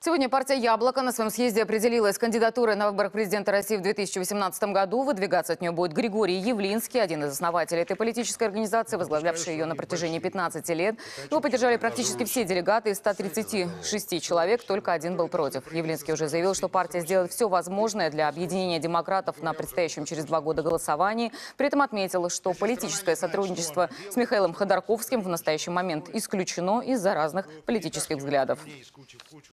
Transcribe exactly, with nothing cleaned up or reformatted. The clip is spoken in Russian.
Сегодня партия «Яблоко» на своем съезде определилась с кандидатурой на выборах президента России в две тысячи восемнадцатом году. Выдвигаться от нее будет Григорий Явлинский, один из основателей этой политической организации, возглавлявший ее на протяжении пятнадцати лет. Его поддержали практически все делегаты из ста тридцати шести человек, только один был против. Явлинский уже заявил, что партия сделает все возможное для объединения демократов на предстоящем через два года голосовании. При этом отметил, что политическое сотрудничество с Михаилом Ходорковским в настоящий момент исключено из-за разных политических взглядов.